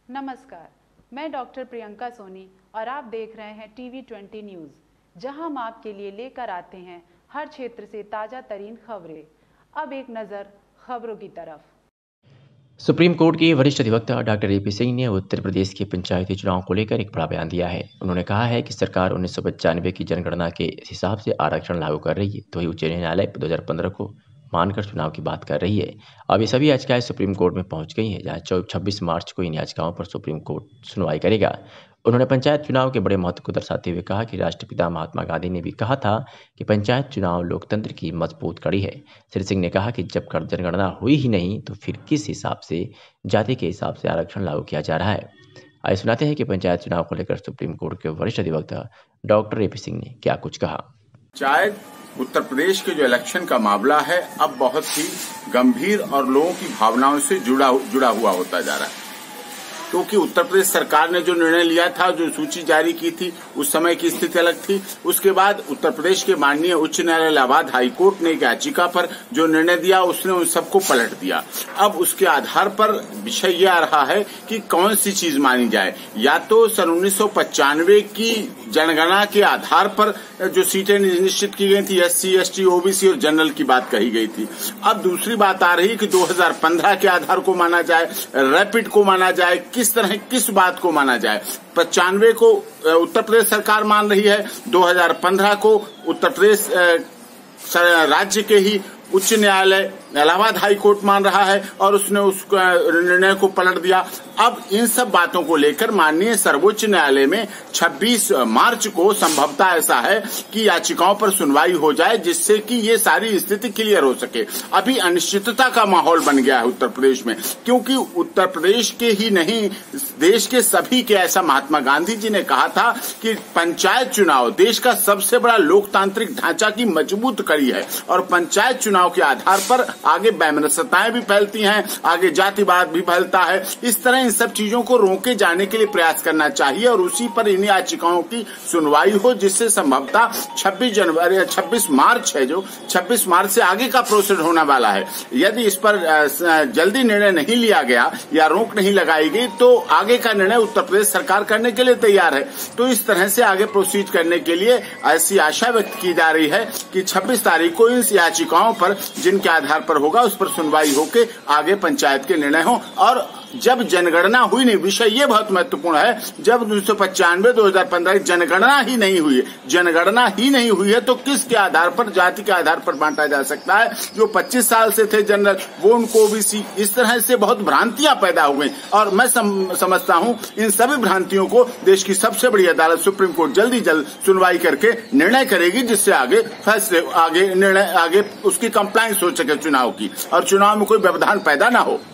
नमस्कार, मैं डॉक्टर प्रियंका सोनी और आप देख रहे हैं TV20 न्यूज़, जहां हम आपके लिए लेकर आते हैं हर क्षेत्र से ताज़ा तरीन खबरें। अब एक नज़र खबरों की तरफ। सुप्रीम कोर्ट के वरिष्ठ अधिवक्ता डॉक्टर AP सिंह ने उत्तर प्रदेश के पंचायती चुनाव को लेकर एक बड़ा बयान दिया है। उन्होंने कहा है कि सरकार 1995 की जनगणना के हिसाब से आरक्षण लागू कर रही है, तो वही उच्च न्यायालय 2015 को मानकर चुनाव की बात कर रही है। अब ये सभी याचिकाएं सुप्रीम कोर्ट में पहुंच गई हैं, जहां 26 मार्च को इन याचिकाओं पर सुप्रीम कोर्ट सुनवाई करेगा। उन्होंने पंचायत चुनाव के बड़े महत्व को दर्शाते हुए कहा कि राष्ट्रपिता महात्मा गांधी ने भी कहा था कि पंचायत चुनाव लोकतंत्र की मजबूत कड़ी है। श्री सिंह ने कहा कि जब जनगणना हुई ही नहीं तो फिर किस हिसाब से जाति के हिसाब से आरक्षण लागू किया जा रहा है। आइए सुनाते हैं कि पंचायत चुनाव को लेकर सुप्रीम कोर्ट के वरिष्ठ अधिवक्ता डॉक्टर AP सिंह ने क्या कुछ कहा। शायद उत्तर प्रदेश के जो इलेक्शन का मामला है अब बहुत ही गंभीर और लोगों की भावनाओं से जुड़ा हुआ होता जा रहा है, क्योंकि उत्तर प्रदेश सरकार ने जो निर्णय लिया था, जो सूची जारी की थी, उस समय की स्थिति अलग थी। उसके बाद उत्तर प्रदेश के माननीय उच्च न्यायालय इलाहाबाद हाईकोर्ट ने एक याचिका पर जो निर्णय दिया, उसने उन सबको पलट दिया। अब उसके आधार पर विषय ये आ रहा है कि कौन सी चीज मानी जाए। या तो सन 1995 की जनगणना के आधार पर जो सीटें निश्चित की गई थी, SC, ST, OBC और जनरल की बात कही गई थी। अब दूसरी बात आ रही है कि 2015 के आधार को माना जाए, रैपिड को माना जाए, किस तरह किस बात को माना जाए। 95 को उत्तर प्रदेश सरकार मान रही है, 2015 को उत्तर प्रदेश राज्य के ही उच्च न्यायालय इलाहाबाद हाई कोर्ट मान रहा है और उसने उस निर्णय को पलट दिया। अब इन सब बातों को लेकर माननीय सर्वोच्च न्यायालय में 26 मार्च को संभवतः ऐसा है कि याचिकाओं पर सुनवाई हो जाए, जिससे कि ये सारी स्थिति क्लियर हो सके। अभी अनिश्चितता का माहौल बन गया है उत्तर प्रदेश में, क्योंकि उत्तर प्रदेश के ही नहीं देश के सभी के, ऐसा महात्मा गांधी जी ने कहा था कि पंचायत चुनाव देश का सबसे बड़ा लोकतांत्रिक ढांचा की मजबूत कड़ी है और पंचायत चुनाव के आधार पर आगे वैमनस्यताएं भी फैलती हैं, आगे जातिवाद भी फैलता है। इस तरह इन सब चीजों को रोके जाने के लिए प्रयास करना चाहिए और उसी पर इन याचिकाओं की सुनवाई हो, जिससे संभवतः 26 मार्च है, जो 26 मार्च से आगे का प्रोसेस होने वाला है। यदि इस पर जल्दी निर्णय नहीं लिया गया या रोक नहीं लगाई गई तो आगे का निर्णय उत्तर प्रदेश सरकार करने के लिए तैयार है। तो इस तरह से आगे प्रोसीड करने के लिए ऐसी आशा व्यक्त की जा रही है कि 26 तारीख को इन याचिकाओं पर, जिनके आधार पर होगा, उस पर सुनवाई होकर आगे पंचायत के निर्णय हो। और जब जनगणना हुई नहीं, विषय ये बहुत महत्वपूर्ण है, जब 1995 2015 जनगणना ही नहीं हुई है तो किसके आधार पर, जाति के आधार पर बांटा जा सकता है। जो 25 साल से थे जनरल, वो उनको OBC, इस तरह से बहुत भ्रांतियां पैदा हो गई। और मैं समझता हूं इन सभी भ्रांतियों को देश की सबसे बड़ी अदालत सुप्रीम कोर्ट जल्द सुनवाई करके निर्णय करेगी, जिससे आगे फैसले, आगे निर्णय, आगे उसकी कंप्लायंस हो सके चुनाव की, और चुनाव में कोई व्यवधान पैदा ना हो।